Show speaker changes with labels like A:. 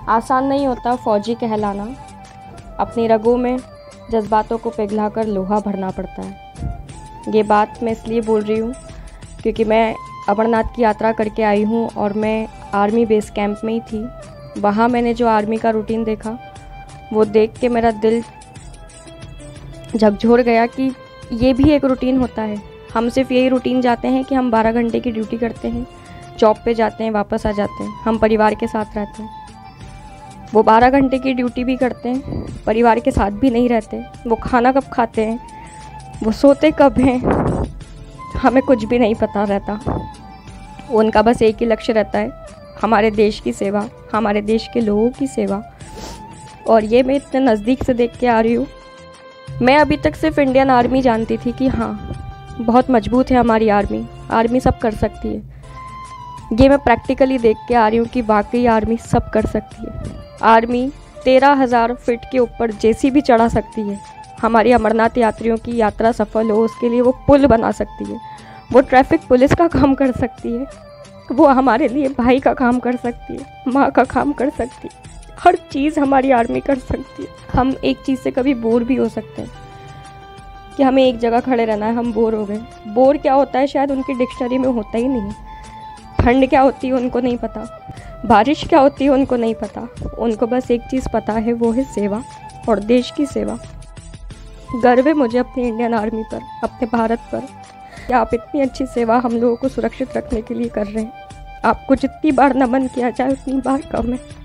A: आसान नहीं होता फौजी कहलाना। अपनी रगों में जज्बातों को पिघलाकर लोहा भरना पड़ता है। ये बात मैं इसलिए बोल रही हूँ क्योंकि मैं अमरनाथ की यात्रा करके आई हूँ और मैं आर्मी बेस कैंप में ही थी। वहाँ मैंने जो आर्मी का रूटीन देखा वो देख के मेरा दिल झकझोर गया कि ये भी एक रूटीन होता है। हम सिर्फ यही रूटीन जाते हैं कि हम 12 घंटे की ड्यूटी करते हैं, जॉब पे जाते हैं, वापस आ जाते हैं, हम परिवार के साथ रहते हैं। वो 12 घंटे की ड्यूटी भी करते हैं, परिवार के साथ भी नहीं रहते। वो खाना कब खाते हैं, वो सोते कब हैं, हमें कुछ भी नहीं पता रहता। उनका बस एक ही लक्ष्य रहता है, हमारे देश की सेवा, हमारे देश के लोगों की सेवा। और ये मैं इतने नज़दीक से देख के आ रही हूँ। मैं अभी तक सिर्फ इंडियन आर्मी जानती थी कि हाँ बहुत मजबूत है हमारी आर्मी सब कर सकती है। ये मैं प्रैक्टिकली देख के आ रही हूँ कि वाकई आर्मी सब कर सकती है। आर्मी 13,000 फीट के ऊपर जेसीबी चढ़ा सकती है। हमारी अमरनाथ यात्रियों की यात्रा सफल हो उसके लिए वो पुल बना सकती है, वो ट्रैफिक पुलिस का काम कर सकती है, वो हमारे लिए भाई का काम कर सकती है, माँ का काम कर सकती है। हर चीज़ हमारी आर्मी कर सकती है। हम एक चीज़ से कभी बोर भी हो सकते हैं कि हमें एक जगह खड़े रहना है, हम बोर हो गए। बोर क्या होता है शायद उनकी डिक्शनरी में होता ही नहीं है। ठंड क्या होती है उनको नहीं पता, बारिश क्या होती है उनको नहीं पता। उनको बस एक चीज़ पता है, वो है सेवा और देश की सेवा। गर्व है मुझे अपनी इंडियन आर्मी पर, अपने भारत पर कि आप इतनी अच्छी सेवा हम लोगों को सुरक्षित रखने के लिए कर रहे हैं। आपको जितनी बार नमन किया जाए उतनी बार कम है।